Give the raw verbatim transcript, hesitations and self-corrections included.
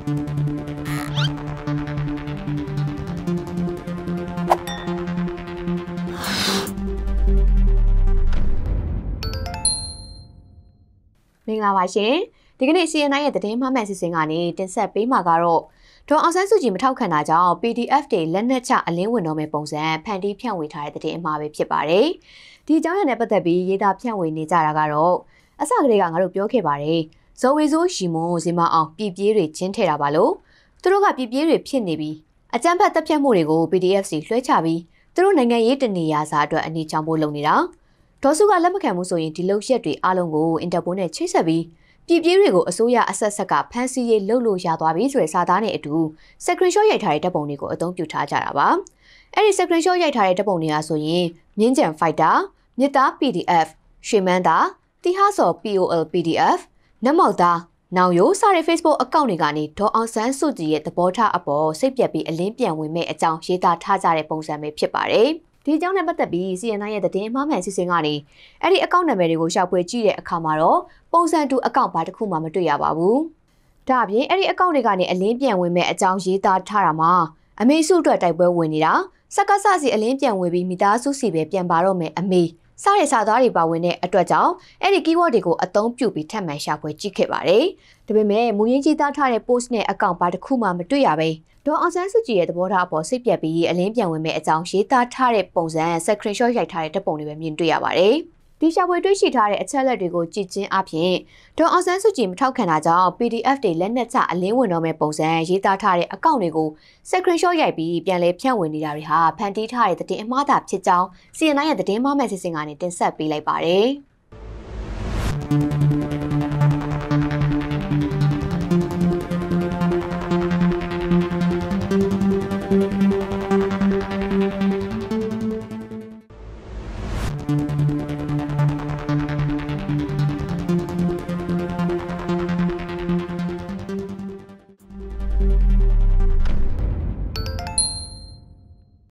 မင်္ဂလာပါရှင်ဒီကနေ့ C N I ရဲ့သတင်းမှမှန်စီစဉ်ကနေတင်ဆက်ပေးမှာကတော့ဒေါ်အောင်ဆန်းစုကြည်မထောက်ခံတာကြောင့် P D F တွေလက်နက်ချအလင်းဝင်တော့မဲ့ပုံစံဖန်တီးဖြန့်ဝေထားတဲ့သတင်းအမှားပဲဖြစ်ပါတယ်ဒီအကြောင်းအရာနဲ့ပတ်သက်ပြီးရေးသားဖြန့်ဝေနေကြတာကတော့အစကတည်းကငါတို့ပြောခဲ့ပါတယ်ဇော်ဝေဆိုးရီမွန်ဇင်မအောင်ပြည်ပြေးတွေကျင်းထဲတာပါလို့သူတို့ကပြည်ပြေးတွေဖြစ်နေပြီးအကြမ်းဖက်တပ်ဖြတ်မှုတွေကို P D F စီလွှဲချပြီးသူတို့နိုင်ငံရေးတနေရာစာအတွက်အနေချောင်းဖို့လုပ်နေတာဒေါ်စုကလက်မခံမှုဆိုရင်ဒီလုံရက်တွေအားလုံးကိုအင်တာပိုနဲ့ချိတ်ဆက်ပြီးပြည်ပြေးတွေကိုအစိုးရအဆက်ဆက်ကဖမ်းဆီးရေးလှုပ်လို့ရသွားပြီဆိုတဲ့စာသားနဲ့အတူ screenshot ရိုက်ထားတဲ့တပ်ပုံတွေကိုအသုံးပြုထားကြတာပါအဲ့ဒီ screenshot ရိုက်ထားတဲ့တပ်ပုံတွေကဆိုရင်မြင်းကြံ fighter မြစ်သား P D F ရွှေမန်းသားတီဟာဆော် P O L P D F နတ်မောက်သားနောင်ရိုးစတဲ့ Facebook အကောင့်တွေကနေဒေါ်အောင်ဆန်းစုကြည်ရဲ့သဘောထားအပေါ်စိတ်ပြက်ပြီးအလင်းပြန်ဝင်မဲ့အကြောင်းရေးသားထားကြတဲ့ပုံစံပဲဖြစ်ပါတယ်ဒီအကြောင်းနဲ့ပတ်သက်ပြီး C N I ရဲ့သတင်းအမှားမှန်စီစဉ်ကနေအဲ့ဒီအကောင့်နာမည်တွေကိုရှောက်ပွဲကြည့်တဲ့အခါမှာတော့ပုံစံတူအကောင့်ဘာတစ်ခုမှမတွေ့ရပါဘူး။ဒါအပြင်အဲ့ဒီအကောင့်တွေကနေအလင်းပြန်ဝင်မဲ့အကြောင်းရေးသားထားတာမှာအမေစုအတွက်တိုက်ပွဲဝင်နေတာစက္ကစစီအလင်းပြန်ဝင်ပြီးမိသားစုစီပဲပြန်ပါတော့မယ်အမေစတဲ့စာသားတွေပါဝင်တဲ့အတွက်ကြောင့်အဲ့ဒီ keyword တွေကိုအသုံးပြုပြီးထပ်မံရှာဖွေကြည့်ခဲ့ပါတယ်။ဒါပေမဲ့မူရင်းကြီးသားထားတဲ့ post နဲ့အကောင့်ဘာတစ်ခုမှမတွေ့ရပဲဒေါ်အောင်ဆန်းစုကြည်ရဲ့သဘောထားအပေါ်စိတ်ပြက်ပြီးအလင်းပြန်ဝင်မဲ့အကြောင်းရေးသားထားတဲ့ပုံစံ screenshot ရိုက်ထားတဲ့တပ်ပုံတွေပဲမြင်တွေ့ရပါတယ်။ဒီရှာဖွေတွေ့ရှိထားတဲ့အချက်အလက်တွေကိုကြည့်ချင်းအပြင်ဒေါ်အောင်ဆန်းစုကြည်မထောက်ခံတာကြောင့် P D F တွေလက်နက်ချအလင်းဝင်တော့မဲ့ပုံစံရေးသားထားတဲ့အကောင့်တွေကို screenshot ရိုက်ပြီးပြန်လည်ဖြန့်ဝေနေတာတွေဟာဖန်တီးထားတဲ့သတင်းအမှားသာဖြစ်ကြောင်း C N I ရဲ့သတင်းမှားမှန်စီစဉ်ကနေတင်ဆက်ပေးလိုက်ပါတယ်။